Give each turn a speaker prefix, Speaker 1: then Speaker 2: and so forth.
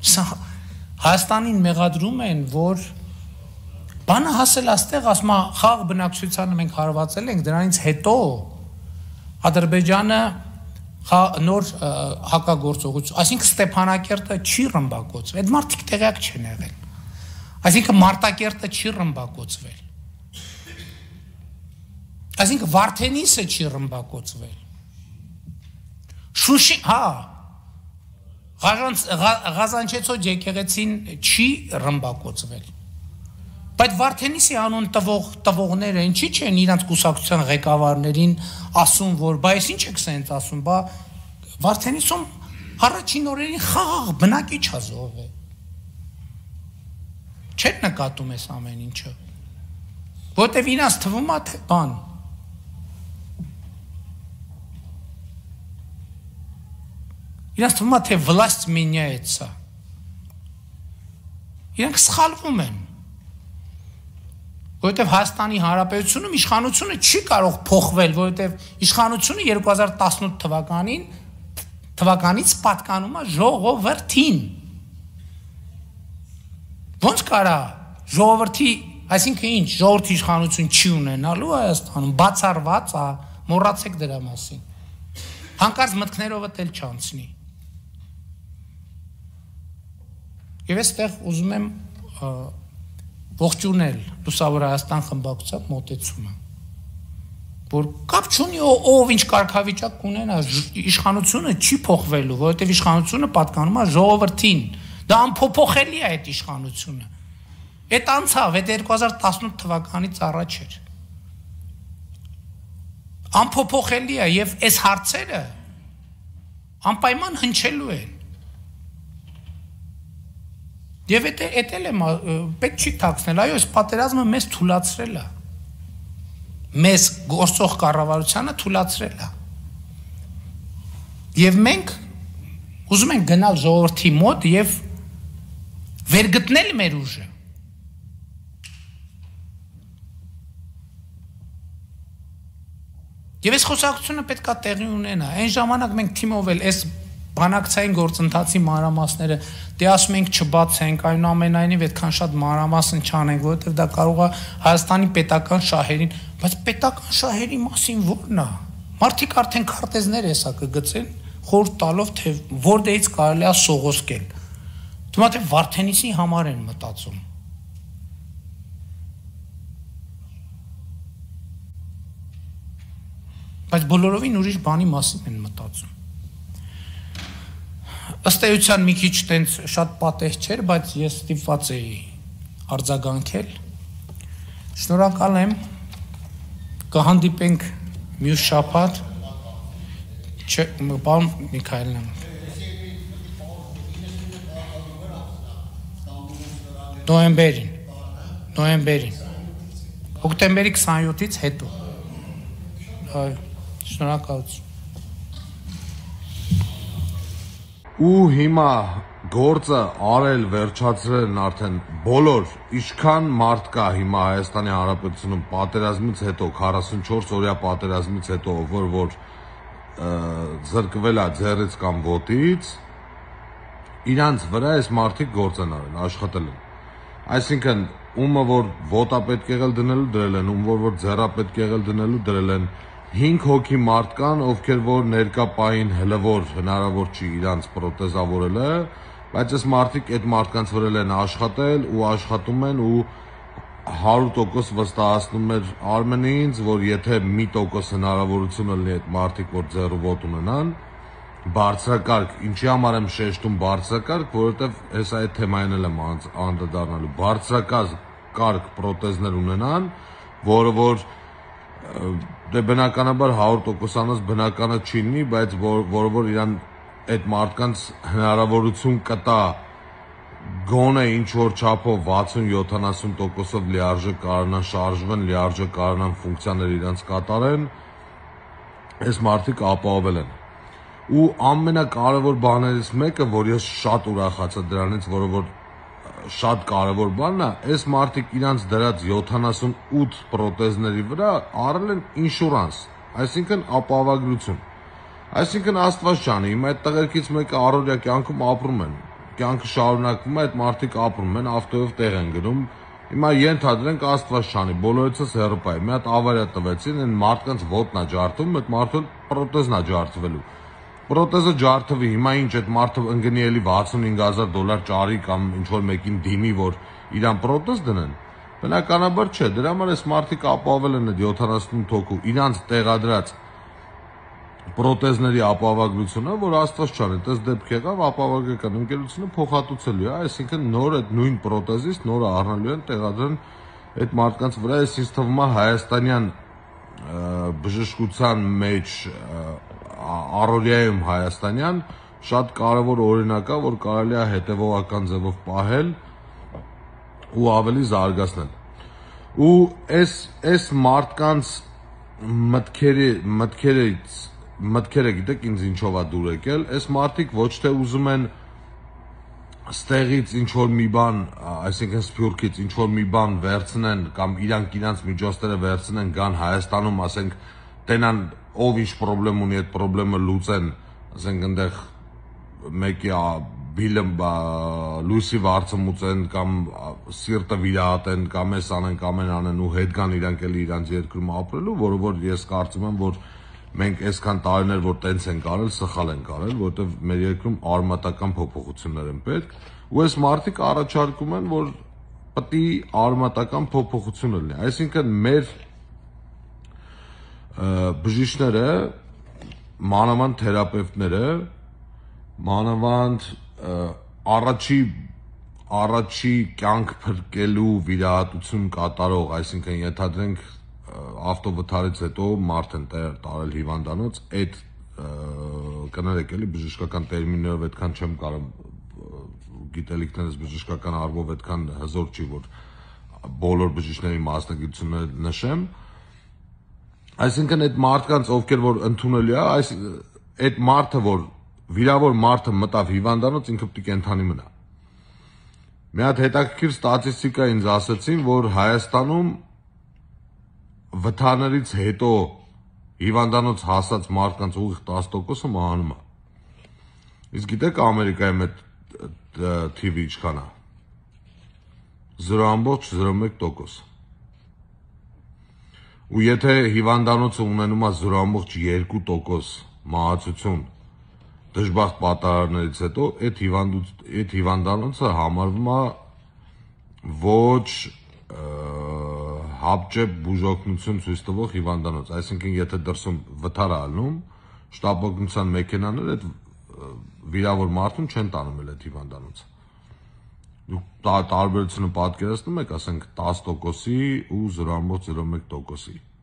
Speaker 1: Հայաստանին մեղադրում են, որ բանը հասել աստեղ, ասում է, խաղ բնակչությանը մենք հարվածել ենք, դրանից հետո Ադրբեջանը նոր հակագործողություն, այսինքն Ստեփանակերտը չի ռմբակոծվել, այդ մարդիկ տեղյակ չեն եղել, այսինքն Մարտակերտը չի ռմբակոծվել, այսինքն Վարդենիսը չի ռմբակոծվել, Շուշի, Ղազանչեցոջ եկեղեցին չի ռմբակոծվել, բայց Վարդենիսի անուն տվողները ինչի չեն իրանց կուսակցության ղեկավարներին ասում, որ բա ես ինչ եք սենց ասում, բա Վարդենիսում առաջին օրերին խաղաղ բնակիչ է զոհվել, չեք նկատում ես ամեն ինչը, որտև իրանց թվում է թե բան, իրանց թվում է թե վլաստ մենյայեցա, իրանք սխալվում են, որովհետև Հայաստանի Հանրապետությունում իշխանությունը չի կարող փոխվել, որովհետև իշխանությունը 2018 թվականից պատկանում է ժողովրդին։ Ոնց կարա ժողովրդի, այսինքն ինչ, ժողովրդի իշխանություն չի ունենալու Հայաստանում, բացառված է, մոռացեք դրա մասին։ Հանկարծ մտքներովդ էլ չանցնի։ Եվ այստեղ ուզում եմ ողջունել Լուսավոր Հայաստան խմբակցության մոտեցումը, որ կապ չունի ով ինչ կարգավիճակ կունենա, իշխանությունը չի փոխվելու, որովհետև իշխանությունը պատկանում է ժողովրդին, դա անփոփոխելի է այդ իշխանությունը, այդ անցավ, այդ 2018 թվականից առաջ էր, անփոփոխելի է և այս հարցերը անպայման հնչելու են, Եվ էդ էլ եմ, պետք չի թաքցնել, այո, այս պատերազմը մեզ թուլացրել է, մեզ գործող կառավարությանը թուլացրել է, և մենք ուզում ենք գնալ ժողովրդի մոտ և վերգտնել մեր ուժը, և այս խոսակցությունը պետք է տեղի ունենա, այն ժամանակ մենք թիմով էլ այս բանակցային գործընթացի մանրամասները, դե ասում ենք չբացենք, այնուամենայնիվ այդքան շատ մանրամասն չանենք, որովհետև դա կարող է Հայաստանի պետական շահերին, բայց պետական շահերի մասին ո՞րն է։ Մարդիկ արդեն քարտեզներ հեսա կգծեն, խորհուրդ տալով, թե որտեղից կարելի է սողոսկել։ Թվում է թե Վարդենիսի համար են մտածում։ Բայց բոլորովին ուրիշ բանի մասին են մտածում։ Ըստ էության մի քիչ տենց շատ պատեհ չէր, բայց ես ստիպված էի արձագանքել։ Շնորհակալ եմ, կհանդիպենք մյուս շաբաթ, պարոն Միքայելյան։ Նոյեմբերին, հոկտեմբերի 27-ից հետո։ Շնորհակալություն։
Speaker 2: Ու հիմա գործը արել վերջացրելն արդեն բոլոր ինչքան մարդ կա հիմա Հայաստանի Հանրապետությունում պատերազմից հետո 44 օրյա պատերազմից հետո որ զրկվել է ձեռից կամ ոտից իրանց վրա այս մարդիկ գործ են արել, աշխատել են։ Այսինքն ումը որ ոտա պետք եղել դնելու դրել են, ում որ ձեռա պետք եղել դնելու դրել են 5 հոգի մարդ կան, ովքեր որ ներկա պահին հլվոր հնարավոր չի իրանց պրոթեզավորելը, բայց այս մարդիկ այդ մարդկանց վրա են աշխատել ու աշխատում են ու 100% վստահացնում էր Արմենինց, որ եթե 1% հնարավորություն լինի այդ մարդիկ որ ձեռու ոտ ունենան, բարձրակարգ, ինչի համար եմ շեշտում բարձրակարգ, որովհետև հեսա այդ թեմային էլ եմ անդրադառնալու, բարձրակարգ պրոթեզներ ունենան, որը որ դե բնականաբար 100%-անոց բնականը չի լինի, բայց որը որ իրան այդ մարդկանց հնարավորություն կտա գոնե ինչ-որ չափով 60-70%-ով լիարժեք կարողանան շարժվեն, լիարժեք կարողանան ֆունկցիաներ իրանց կատարեն, այս մարդիկ ապահովել են։ Ու ամենակարևոր բաներից մեկը, որ ես շատ ուրախացա դրանից, որը որ շատ կարևոր բանն է, այս մարդիկ իրանց դրած 78 պրոթեզների վրա առել են ինշուրանս, այսինքն ապահովագրություն։ Այսինքն Աստված ջանի, հիմա այդ տղերքից մեկը առօրյա կյանքում ապրում են։ կյանքը շարունակվում է, այդ մարդիկ ապրում են, ավտոյով տեղ են գնում։ Հիմա ենթադրենք Աստված չանի, բոլորիցս հեռու է։ Մի հատ ավարիա տվեցին, այն մարդկանց ոտն է ջարդվում, այդ մարդու պրոթեզն է ջարդվելու։ Պրոթեզը ջարդվի, հիմա ինչ այդ մարդը ընկնի էլի $65,000 ճարի կամ ինչ որ մեկին դիմի, որ իրան պրոթեզ դնեն։ Բնականաբար չէ, դրա համար այս մարդիկ ապահովել են այդ 78 հոգու իրանց տեղադրած պրոթեզների ապահովագրությունը, որ Աստված չանի, այդպես դեպք եղավ, ապահովագրական ընկերությունը փոխհատուցելու է, այսինքն նոր այդ նույն պրոթեզից նորը առնելու են, տեղադրեն այդ մարդկանց վրա, այս ինձ թվում է հայաստանյան բժշկության մեջ առօրյայում հայաստանյան շատ կարևոր օրինակ է, որ կարելի է հետևողական ձևով պահել ու ավելի զարգացնել։ Ու այս մարդկանց մտքերը գիտեք ինձ ինչով է դուր եկել, այս մարդիկ ոչ թե ուզում են ստեղից ինչ որ մի բան, այսինքն Սփյուռքից ինչ որ մի բան վերցնեն կամ իրանք միջոցները վերցնեն, գան Հայաստանում, ասենք, տենան ով ինչ խնդրեմ ունի, այդ խնդրեմը լուծեն, ասենք այնտեղ մեկի բիլը լույսի վարձը մուծեն կամ սիրտը վիրահատեն կամ էս անեն կամ այն անեն ու հետ գան իրանք էլի իրանց երկրում ապրելու, որը որ ես կարծում եմ, որ մենք այսքան տարիներ որ տենց ենք արել, սխալ ենք արել, որովհետև մեր երկրում արմատական փոփոխություններ են պետք, ու այս մարդիկ առաջարկում են, որ պետք է արմատական փոփոխություն լինի, այսինքն մեր բժիշկները, մանավանդ թերապևտները, մանավանդ առաջի կյանք փրկելու վիրահատություն կատարող, այսինքն ենթադրենք ավտովթարից հետո մարդ են տարել հիվանդանոց, այդ կներեք էլի բժշկական տերմիններով այդքան չեմ կարող գիտելիքներս բժշկական առումով այդքան հզոր չի, որ բոլոր բժիշկների մասնագիտությունները նշեմ, այսինքն այդ մարդկանց ովքեր որ ընդունելի է, այդ մարդը որ վիրավոր մարդը մտավ հիվանդանոց, ինքը պետք է կենթանի մնա։ Մի հատ հետաքրքիր ստատիստիկա ինձ ասացին, որ Հայաստանում վթարներից հետո հիվանդանոց հասած մարդկանց ուղիղ 10%-ը մահանում է։ Իսկ գիտեք Ամերիկայում այդ թիվը ինչքան է։ 0.01%։ Ու եթե հիվանդանոցը ունենում է 0.2% մահացություն դժբախտ պատահարներից հետո, այդ հիվանդանոցը համարվում է ոչ հապճեպ բուժօգնություն ցույց տվող հիվանդանոց, այսինքն եթե դրսում վթար է ալնում, շտապօգնության մեքենաները այդ վիրավոր մարդուն չեն տանում էլ այդ հիվանդանոցը։ Դուք տարբերությունը պատկերացնում եք, ասենք 10%-ի ու 0.01%-ի։